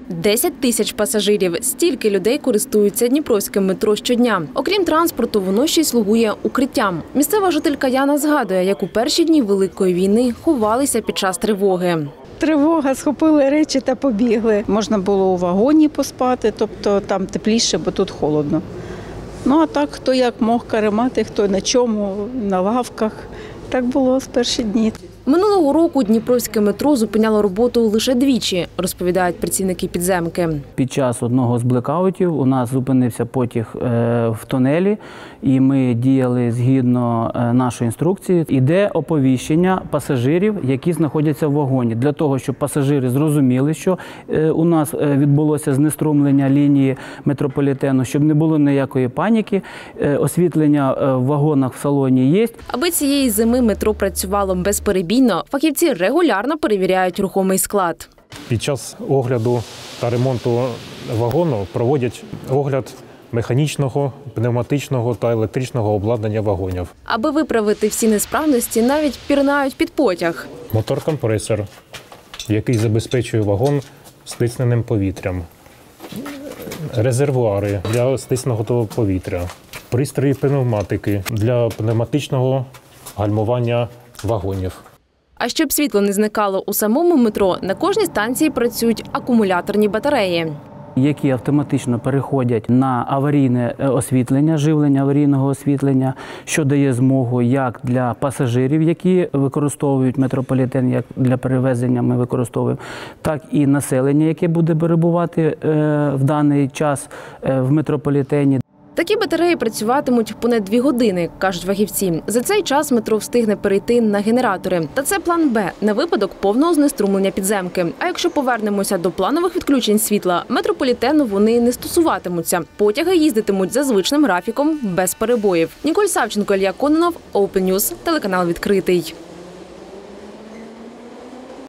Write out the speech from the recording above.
10 тисяч пасажирів. Стільки людей користуються Дніпровським метро щодня. Окрім транспорту, воно ще й слугує укриттям. Місцева жителька Яна згадує, як у перші дні Великої війни ховалися під час тривоги. Тривога, схопили речі та побігли. Можна було у вагоні поспати, тобто там тепліше, бо тут холодно. Ну а так, хто як мог каремати, хто на чому, на лавках. Так було з перших днів. Минулого року Дніпровське метро зупиняло роботу лише двічі, розповідають працівники підземки. Під час одного з блекаутів у нас зупинився потяг в тунелі, і ми діяли згідно нашої інструкції. Іде оповіщення пасажирів, які знаходяться в вагоні, для того, щоб пасажири зрозуміли, що у нас відбулося знеструмлення лінії метрополітену, щоб не було ніякої паніки. Освітлення в вагонах в салоні є. Аби цієї зими метро працювало безперебійно, фахівці регулярно перевіряють рухомий склад. Під час огляду та ремонту вагону проводять огляд механічного, пневматичного та електричного обладнання вагонів. Аби виправити всі несправності, навіть пірнають під потяг. Мотор-компресор, який забезпечує вагон стисненим повітрям. Резервуари для стисненого повітря. Пристрої пневматики для пневматичного гальмування вагонів. А щоб світло не зникало у самому метро, на кожній станції працюють акумуляторні батареї, які автоматично переходять на аварійне освітлення, живлення аварійного освітлення, що дає змогу як для пасажирів, які використовують метрополітен, як для перевезення ми використовуємо, так і населення, яке буде перебувати в даний час в метрополітені. Такі батареї працюватимуть понад 2 години, кажуть фахівці. За цей час метро встигне перейти на генератори. Та це план «Б» на випадок повного знеструмлення підземки. А якщо повернемося до планових відключень світла, метрополітену вони не стосуватимуться. Потяги їздитимуть за звичним графіком без перебоїв. Ніколь Савченко, Ілля Кононов, Open News, телеканал «Відкритий».